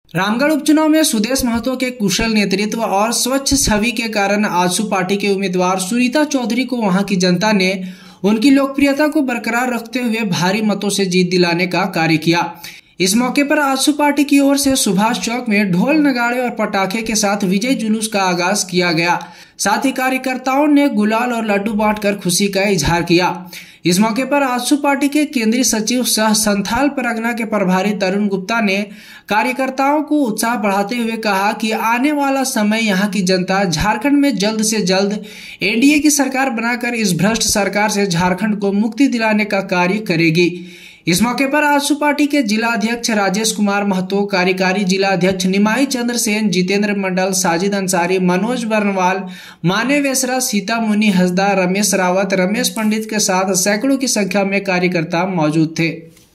रामगढ़ उपचुनाव में सुदेश महतो के कुशल नेतृत्व और स्वच्छ छवि के कारण आजसू पार्टी के उम्मीदवार सुनीता चौधरी को वहां की जनता ने उनकी लोकप्रियता को बरकरार रखते हुए भारी मतों से जीत दिलाने का कार्य किया। इस मौके पर आजसू पार्टी की ओर से सुभाष चौक में ढोल नगाड़े और पटाखे के साथ विजय जुलूस का आगाज किया गया। साथ ही कार्यकर्ताओं ने गुलाल और लड्डू बांटकर खुशी का इजहार किया। इस मौके पर आजसू पार्टी के केंद्रीय सचिव सह संथाल परगना के प्रभारी तरुण गुप्ता ने कार्यकर्ताओं को उत्साह बढ़ाते हुए कहा कि आने वाला समय यहां की जनता झारखंड में जल्द से जल्द एनडीए की सरकार बनाकर इस भ्रष्ट सरकार से झारखंड को मुक्ति दिलाने का कार्य करेगी। इस मौके पर आजसू पार्टी के जिला अध्यक्ष राजेश कुमार महतो, कार्यकारी जिला अध्यक्ष निमाई चंद्र सेन, जितेंद्र मंडल, साजिद अंसारी, मनोज बर्नवाल, माने वेसरा, सीता मुनि हसदा, रमेश रावत, रमेश पंडित के साथ सैकड़ों की संख्या में कार्यकर्ता मौजूद थे।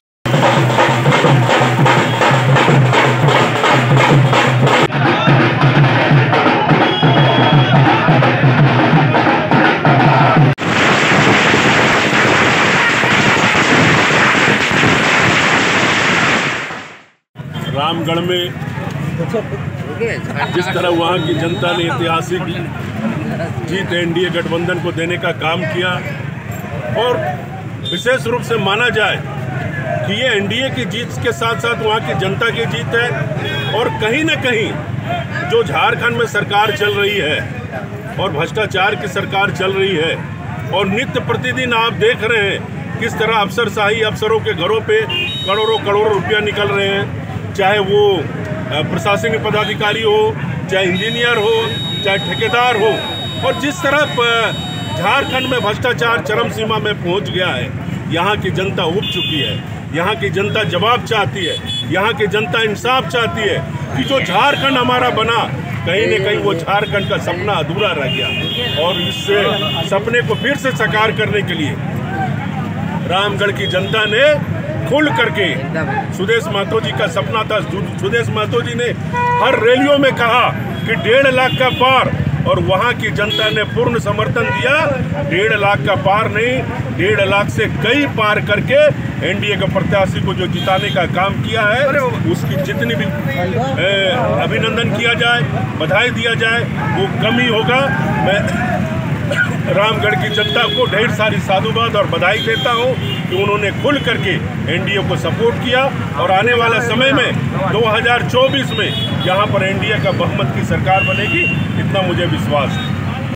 रामगढ़ में जिस तरह वहाँ की जनता ने ऐतिहासिक जीत एनडीए गठबंधन को देने का काम किया और विशेष रूप से माना जाए कि ये एनडीए की जीत के साथ साथ वहाँ की जनता की जीत है। और कहीं न कहीं जो झारखंड में सरकार चल रही है और भ्रष्टाचार की सरकार चल रही है और नित्य प्रतिदिन आप देख रहे हैं किस तरह अफसरशाही, अफसरों के घरों पे करोड़ों रुपया निकल रहे हैं, चाहे वो प्रशासनिक पदाधिकारी हो, चाहे इंजीनियर हो, चाहे ठेकेदार हो। और जिस तरह झारखंड में भ्रष्टाचार चरम सीमा में पहुंच गया है, यहाँ की जनता उब चुकी है। यहाँ की जनता जवाब चाहती है, यहाँ की जनता इंसाफ चाहती है कि जो झारखंड हमारा बना, कहीं न कहीं वो झारखंड का सपना अधूरा रह गया। और इस सपने को फिर से साकार करने के लिए रामगढ़ की जनता ने खुल करके, सुदेश महतो जी का सपना था, सुदेश महतो जी ने हर रैलियों में कहा कि 1.5 लाख का पार, और वहाँ की जनता ने पूर्ण समर्थन दिया। 1.5 लाख का पार नहीं, 1.5 लाख से कई पार करके एनडीए के प्रत्याशी को जो जिताने का काम किया है, उसकी जितनी भी अभिनंदन किया जाए, बधाई दिया जाए, वो कम ही होगा। मैं रामगढ़ की जनता को ढेर सारी साधुवाद और बधाई देता हूं कि उन्होंने खुल करके एनडीए को सपोर्ट किया और आने वाला समय में 2024 में यहां पर एनडीए का बहुमत की सरकार बनेगी, इतना मुझे विश्वास है।